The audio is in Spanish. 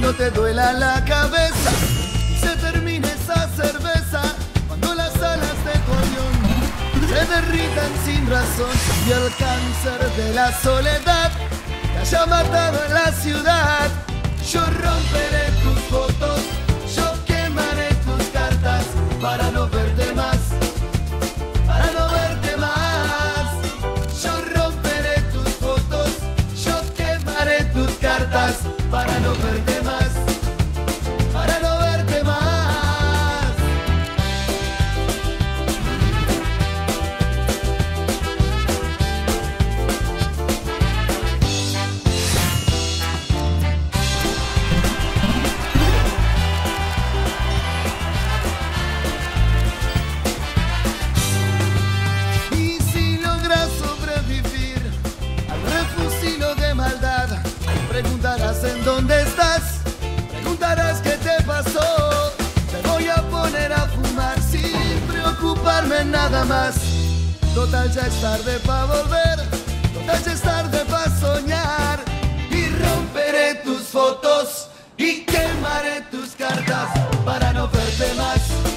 no te duela la cabeza, se termine esa cerveza, cuando las alas de tu avión se derritan sin razón y el cáncer de la soledad te haya matado en la ciudad. Yo romperé tus fotos, yo quemaré tus cartas para no verte más, para no verte más. Yo romperé tus fotos, yo quemaré tus cartas para no verte más, para no verte más. Y si logras sobrevivir al refugio de maldad, preguntarás en dónde estás, preguntarás qué te pasó. Te voy a poner a fumar sin preocuparme nada más. Total ya es tarde pa' volver, total ya es tarde pa' soñar. Y romperé tus fotos y quemaré tus cartas para no verte más.